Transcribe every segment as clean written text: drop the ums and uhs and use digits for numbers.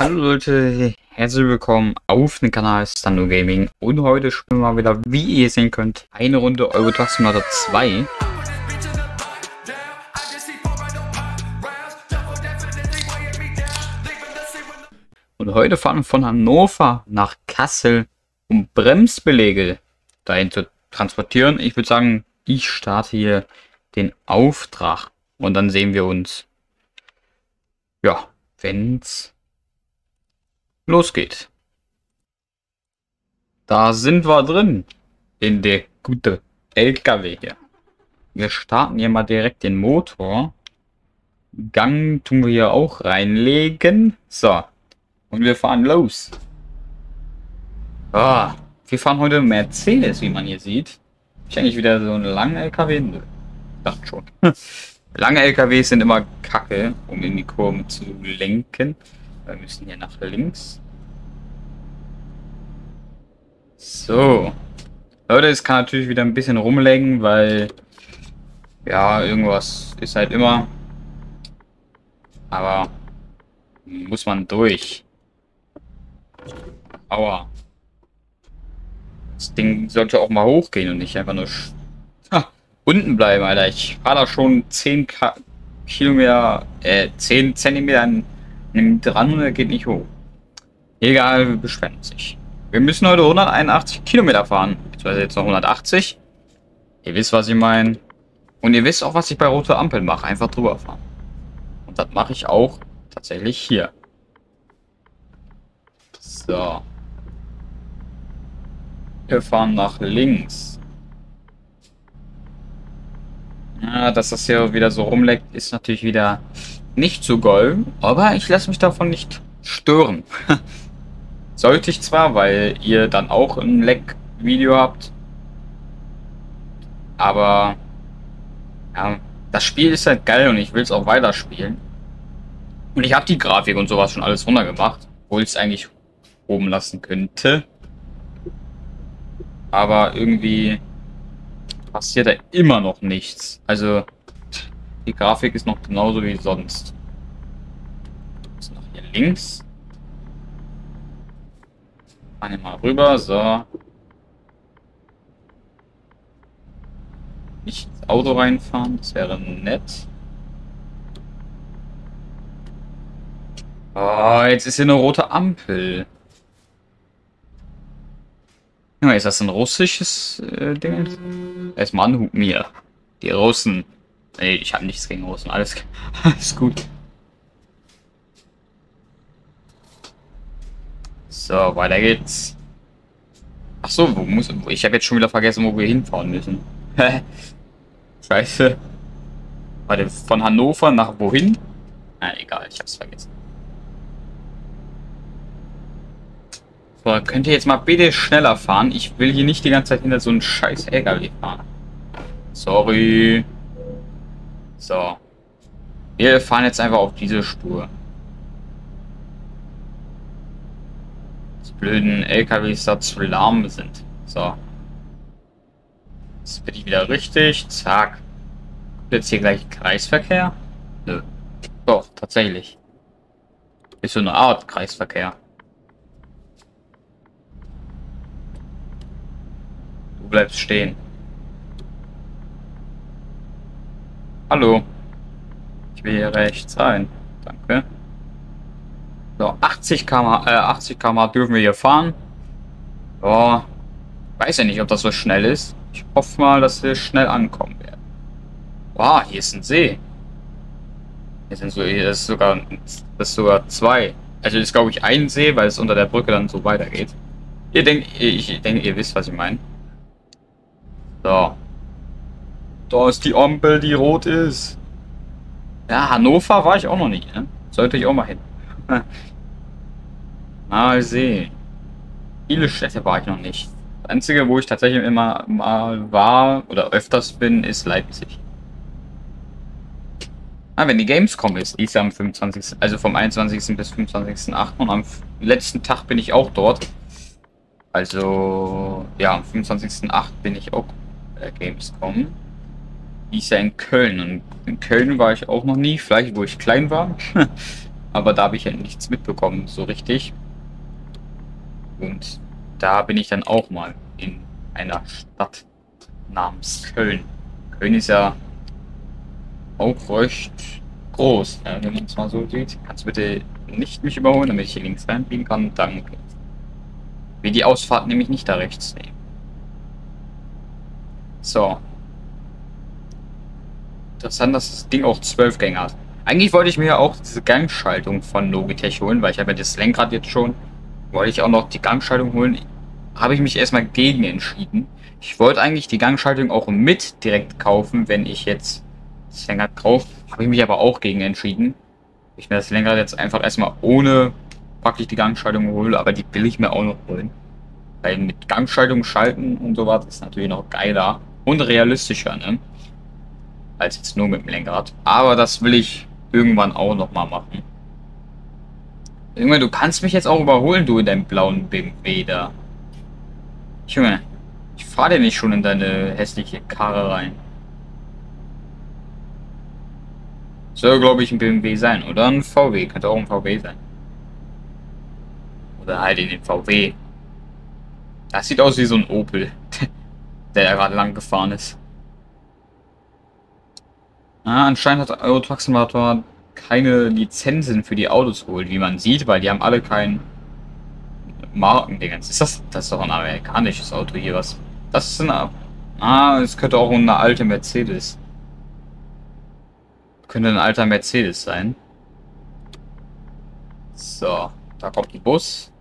Hallo Leute, herzlich willkommen auf dem Kanal Stando Gaming und heute spielen wir mal wieder, wie ihr sehen könnt, eine Runde Euro Truck Simulator 2. Und heute fahren wir von Hannover nach Kassel, um Bremsbeläge dahin zu transportieren. Ich würde sagen, ich starte hier den Auftrag und dann sehen wir uns, ja, wenn's losgeht. Da sind wir drin. In der gute LKW hier. Wir starten hier mal direkt den Motor. Gang tun wir hier auch reinlegen. So. Und wir fahren los. Ah, wir fahren heute Mercedes, wie man hier sieht. Ist eigentlich wieder so ein langer LKW? Nö. Ich dachte schon. Lange LKWs sind immer kacke, um in die Kurve zu lenken. Wir müssen hier nach links. So. Leute, es kann natürlich wieder ein bisschen rumlenken, weil ja, irgendwas ist halt immer. Aber muss man durch. Aua. Das Ding sollte auch mal hochgehen und nicht einfach nur unten bleiben, Alter. Ich fahre da schon 10 Kilometer, 10 Zentimeter dran und er geht nicht hoch. Egal, wir beschweren uns nicht. Wir müssen heute 181 Kilometer fahren. Beziehungsweise jetzt noch 180. Ihr wisst, was ich meine. Und ihr wisst auch, was ich bei roter Ampel mache. Einfach drüber fahren. Und das mache ich auch tatsächlich hier. So. Wir fahren nach links. Ja, dass das hier wieder so rumleckt, ist natürlich wieder nicht so golden. Aber ich lasse mich davon nicht stören. Sollte ich zwar, weil ihr dann auch ein Leck-Video habt. Aber ja, das Spiel ist halt geil und ich will es auch weiterspielen. Und ich habe die Grafik und sowas schon alles runtergemacht, obwohl ich es eigentlich oben lassen könnte. Aber irgendwie passiert da immer noch nichts. Also die Grafik ist noch genauso wie sonst. Jetzt noch hier links. Fahren wir mal rüber, so. Nicht ins Auto reinfahren, das wäre nett. Oh, jetzt ist hier eine rote Ampel. Ja, ist das ein russisches Ding? Erstmal anhut mir. Die Russen. Nee, ich habe nichts gegen Russen. Alles gut. So, weiter geht's. Ach so, ich habe jetzt schon wieder vergessen, wo wir hinfahren müssen. Scheiße. Warte, von Hannover nach wohin? Na, egal, ich hab's vergessen. So, könnt ihr jetzt mal bitte schneller fahren? Ich will hier nicht die ganze Zeit hinter so einen scheiß LKW fahren. Sorry. So. Wir fahren jetzt einfach auf diese Spur. Die blöden LKWs da zu lahm sind. So. Jetzt bin ich wieder richtig. Zack. Jetzt hier gleich Kreisverkehr? Nö. Doch, tatsächlich. Ist so eine Art Kreisverkehr. Du bleibst stehen. Hallo. Ich will hier rechts rein. Danke. So, 80 km/h dürfen wir hier fahren. Oh, weiß ja nicht, ob das so schnell ist. Ich hoffe mal, dass wir schnell ankommen werden. Wow, hier ist ein See. Hier sind so, das ist sogar zwei. Also ist, glaube ich, ein See, weil es unter der Brücke dann so weitergeht. Ich denke, ihr wisst, was ich meine. So. Da ist die Ampel, die rot ist. Ja, Hannover war ich auch noch nie, ne? Sollte ich auch mal hin. Mal sehen. Viele Städte war ich noch nicht. Das einzige, wo ich tatsächlich immer mal war oder öfters bin, ist Leipzig. Ah, wenn die Gamescom ist, die ist ja am 25. Also vom 21. bis 25.8. und am letzten Tag bin ich auch dort. Also, ja, am 25.8. bin ich auch bei der Gamescom. Die ist ja in Köln und in Köln war ich auch noch nie, vielleicht wo ich klein war. aber da habe ich ja nichts mitbekommen, so richtig. Und da bin ich dann auch mal in einer Stadt namens Köln. Köln ist ja auch recht groß, ne, wenn man es mal so sieht. Kannst du bitte nicht mich überholen, damit ich hier links reinbiegen kann? Danke. Wie die Ausfahrt nämlich nicht da rechts nehmen. So. Interessant, dass das Ding auch 12 Gänge hat. Eigentlich wollte ich mir ja auch diese Gangschaltung von Logitech holen, weil ich habe ja das Lenkrad jetzt schon. Wollte ich auch noch die Gangschaltung holen. Habe ich mich erstmal gegen entschieden. Ich wollte eigentlich die Gangschaltung auch mit direkt kaufen, wenn ich jetzt das Lenkrad kaufe. Habe ich mich aber auch gegen entschieden. Ich mir das Lenkrad jetzt einfach erstmal ohne praktisch die Gangschaltung hole, aber die will ich mir auch noch holen. Weil mit Gangschaltung schalten und so was ist natürlich noch geiler und realistischer, ne? Als jetzt nur mit dem Lenkrad. Aber das will ich irgendwann auch noch mal machen. Junge, du kannst mich jetzt auch überholen, du in deinem blauen BMW da. Junge, ich fahre dir nicht schon in deine hässliche Karre rein. Soll, glaube ich, ein BMW sein, oder ein VW. Könnte auch ein VW sein. Oder halt in den VW. Das sieht aus wie so ein Opel, der da gerade lang gefahren ist. Ah, anscheinend hat Euro Truck Simulator keine Lizenzen für die Autos geholt, wie man sieht, weil die haben alle kein Markendingens. Ist das? Das ist doch ein amerikanisches Auto hier, was? Das ist eine. Ah, es könnte auch eine alte Mercedes. Könnte ein alter Mercedes sein. So, da kommt ein Bus.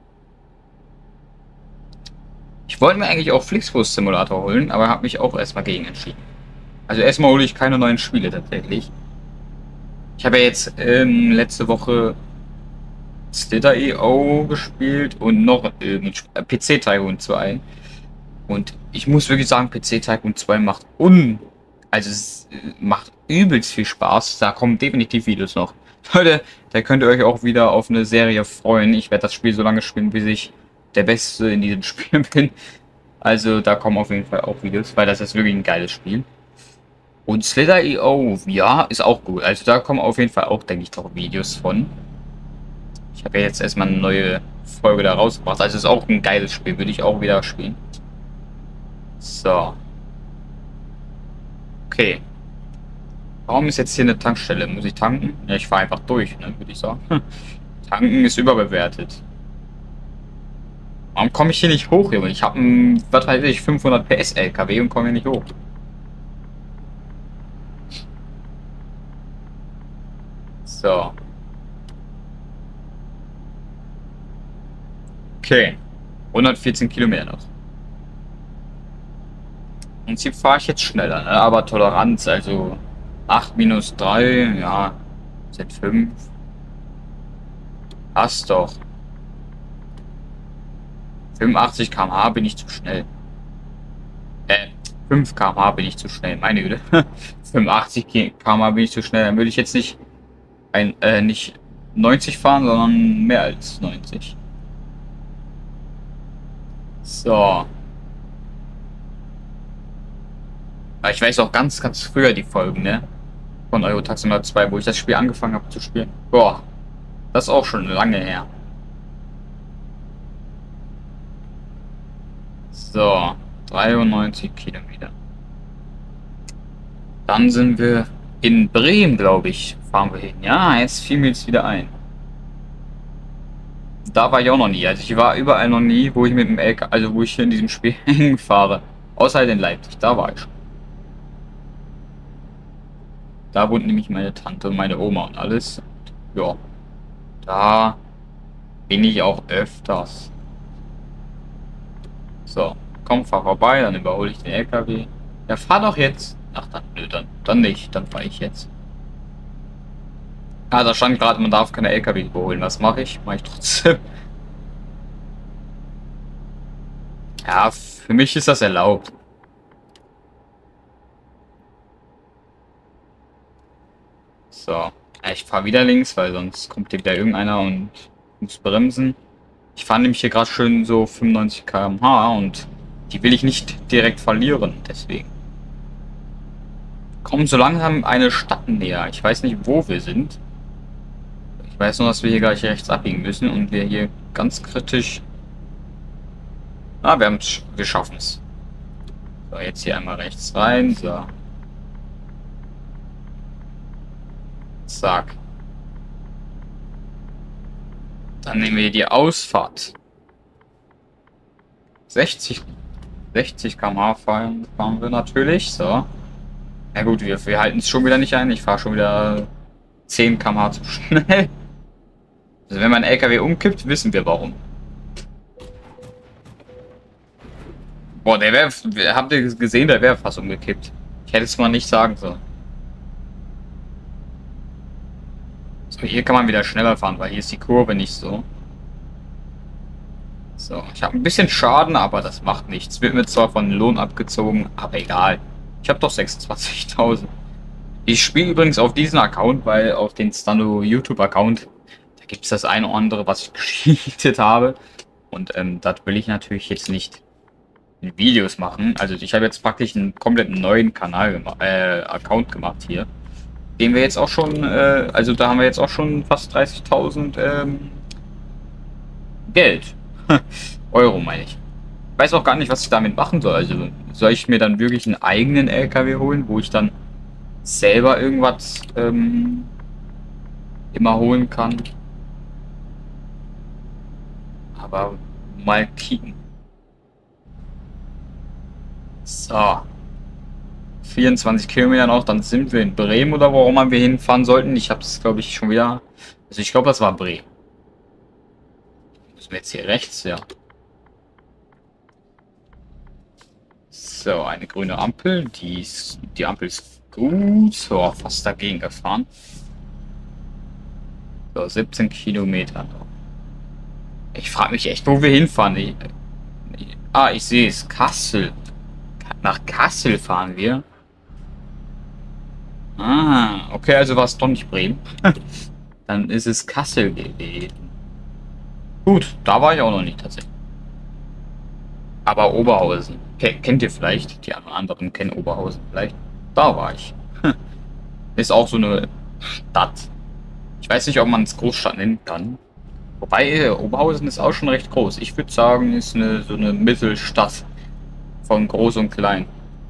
Ich wollte mir eigentlich auch Flixbus Simulator holen, aber habe mich auch erstmal gegen entschieden. Also erstmal hole ich keine neuen Spiele tatsächlich. Ich habe ja jetzt letzte Woche Slither.io gespielt und noch PC Tycoon 2. Und ich muss wirklich sagen, PC Tycoon 2 macht also es macht übelst viel Spaß. Da kommen definitiv Videos noch. Leute, da könnt ihr euch auch wieder auf eine Serie freuen. Ich werde das Spiel so lange spielen, bis ich der Beste in diesem Spiel bin. Also da kommen auf jeden Fall auch Videos, weil das ist wirklich ein geiles Spiel. Und Slither.io, ja, ist auch gut. Also da kommen auf jeden Fall auch, denke ich, noch Videos von. Ich habe ja jetzt erstmal eine neue Folge da rausgebracht. Also ist auch ein geiles Spiel, würde ich auch wieder spielen. So. Okay. Warum ist jetzt hier eine Tankstelle? Muss ich tanken? Ja, ich fahre einfach durch, ne, würde ich sagen. Tanken ist überbewertet. Warum komme ich hier nicht hoch, Junge? Ich habe einen, was weiß ich, 500 PS LKW und komme hier nicht hoch. So. Okay. 114 Kilometer noch. Im Prinzip fahre ich jetzt schneller, ne? Aber Toleranz, also 8 minus 3, ja, sind 5. Passt doch. 85 km/h bin ich zu schnell. 5 km/h bin ich zu schnell, meine Güte. 85 km/h bin ich zu schnell. Dann würde ich jetzt nicht nicht 90 fahren, sondern mehr als 90. So. Ich weiß auch ganz, ganz früher die Folgen, ne? Von Euro Truck Simulator 2, wo ich das Spiel angefangen habe zu spielen. Boah, das ist auch schon lange her. So, 93 Kilometer. Dann sind wir in Bremen, glaube ich, fahren wir hin. Ja, jetzt fiel mir jetzt wieder ein. Da war ich auch noch nie. Also ich war überall noch nie, wo ich mit dem LKW, also wo ich hier in diesem Spiel fahre. Außer halt in Leipzig, da war ich schon. Da wohnt nämlich meine Tante und meine Oma und alles. Ja, da bin ich auch öfters. So, komm, fahr vorbei, dann überhole ich den LKW. Ja, fahr doch jetzt. Ach, nö, dann nicht, dann fahre ich jetzt. Ah, da stand gerade, man darf keine LKW überholen. Was mache ich? Mache ich trotzdem. Ja, für mich ist das erlaubt. So. Ja, ich fahre wieder links, weil sonst kommt hier wieder irgendeiner und muss bremsen. Ich fahre nämlich hier gerade schön so 95 km/h und die will ich nicht direkt verlieren, deswegen. Kommen so langsam eine Stadt näher. Ich weiß nicht, wo wir sind. weiß nur, dass wir hier gleich rechts abbiegen müssen und wir hier ganz kritisch... Ah, wir schaffen es. So, jetzt hier einmal rechts rein. So. Zack. Dann nehmen wir die Ausfahrt. 60 km/h fahren wir natürlich. So. Ja gut, wir halten es schon wieder nicht ein. Ich fahre schon wieder 10 km/h zu schnell. Also wenn mein LKW umkippt, wissen wir warum. Boah, der wäre... Habt ihr gesehen, der wäre fast umgekippt. Ich hätte es mal nicht sagen sollen. So, hier kann man wieder schneller fahren, weil hier ist die Kurve nicht so. So, ich habe ein bisschen Schaden, aber das macht nichts. Wird mir zwar von Lohn abgezogen, aber egal. Ich habe doch 26.000. Ich spiele übrigens auf diesen Account, weil auf den Stando YouTube-Account, da gibt es das eine oder andere, was ich gescheatet habe. Und das will ich natürlich jetzt nicht in Videos machen. Also ich habe jetzt praktisch einen komplett neuen Account gemacht hier. Den wir jetzt auch schon, also da haben wir jetzt auch schon fast 30.000 Geld. Euro meine ich. Ich weiß auch gar nicht, was ich damit machen soll. Also soll ich mir dann wirklich einen eigenen LKW holen, wo ich dann selber irgendwas immer holen kann. Aber mal kicken. So. 24 Kilometer noch, dann sind wir in Bremen oder warum wir hinfahren sollten. Ich habe es, glaube ich, schon wieder... Also ich glaube, das war Bremen. Müssen wir jetzt hier rechts, ja. So, eine grüne Ampel. Die Ampel ist gut. So, fast dagegen gefahren. So, 17 Kilometer noch. Ich frage mich echt, wo wir hinfahren. Ich sehe es. Kassel. Nach Kassel fahren wir. Ah, okay, also war es doch nicht Bremen. Dann ist es Kassel gewesen. Gut, da war ich auch noch nicht tatsächlich. Aber Oberhausen. Kennt ihr vielleicht? Die anderen kennen Oberhausen vielleicht. Da war ich. Ist auch so eine Stadt. Ich weiß nicht, ob man es Großstadt nennen kann. Wobei, Oberhausen ist auch schon recht groß. Ich würde sagen, ist so eine Mittelstadt. Von groß und klein.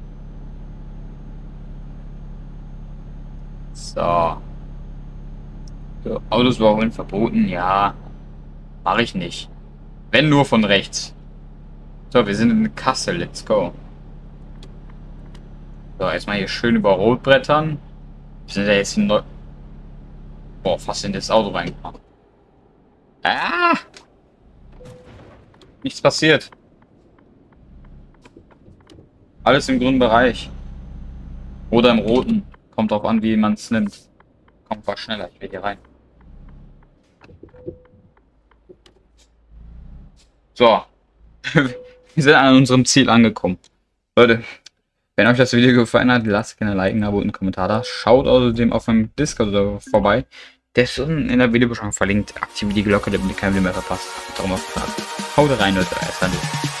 So. Autos waren verboten, ja. Mache ich nicht. Wenn nur von rechts. So, wir sind in Kassel, let's go. So, erstmal hier schön über Rot brettern. Wir sind ja jetzt in Boah, fast in das Auto reingefahren. Ah! Nichts passiert. Alles im grünen Bereich. Oder im roten. Kommt drauf an, wie man es nimmt. Kommt was schneller, ich will hier rein. So. Wir sind an unserem Ziel angekommen. Leute, wenn euch das Video gefallen hat, lasst gerne ein Like, ein Abo und einen Kommentar da. Schaut außerdem auf meinem Discord vorbei. Der ist unten in der Videobeschreibung verlinkt. Aktiviert die Glocke, damit ihr kein Video mehr verpasst. Darum auf Haut rein, Leute. Erst dann.